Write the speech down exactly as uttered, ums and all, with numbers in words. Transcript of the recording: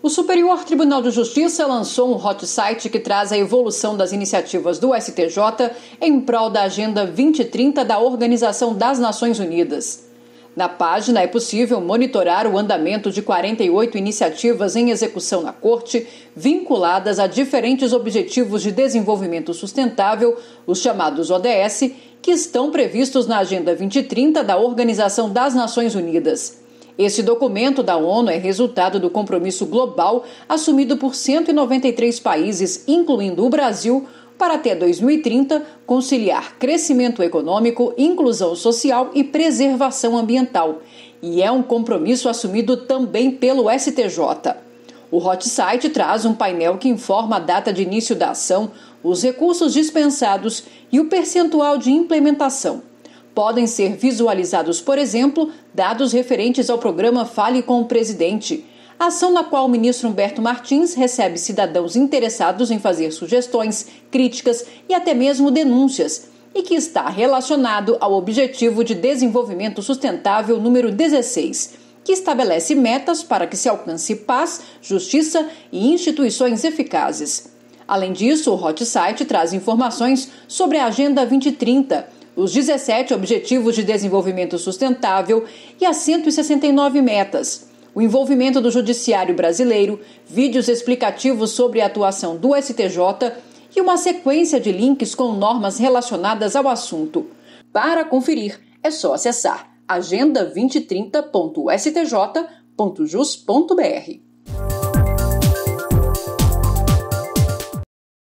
O Superior Tribunal de Justiça lançou um hot site que traz a evolução das iniciativas do S T J em prol da Agenda vinte trinta da Organização das Nações Unidas. Na página é possível monitorar o andamento de quarenta e oito iniciativas em execução na Corte, vinculadas a diferentes Objetivos de Desenvolvimento Sustentável, os chamados O D S, que estão previstos na Agenda vinte trinta da Organização das Nações Unidas. Esse documento da ONU é resultado do compromisso global assumido por cento e noventa e três países, incluindo o Brasil, para até dois mil e trinta conciliar crescimento econômico, inclusão social e preservação ambiental. E é um compromisso assumido também pelo S T J. O hot site traz um painel que informa a data de início da ação, os recursos dispensados e o percentual de implementação. Podem ser visualizados, por exemplo, dados referentes ao programa Fale com o Presidente, ação na qual o ministro Humberto Martins recebe cidadãos interessados em fazer sugestões, críticas e até mesmo denúncias, e que está relacionado ao Objetivo de Desenvolvimento Sustentável número dezesseis, que estabelece metas para que se alcance paz, justiça e instituições eficazes. Além disso, o hot site traz informações sobre a Agenda vinte trinta, os dezessete Objetivos de Desenvolvimento Sustentável e as cento e sessenta e nove metas, o envolvimento do Judiciário brasileiro, vídeos explicativos sobre a atuação do S T J e uma sequência de links com normas relacionadas ao assunto. Para conferir, é só acessar agenda vinte trinta ponto s t j ponto jus ponto b r.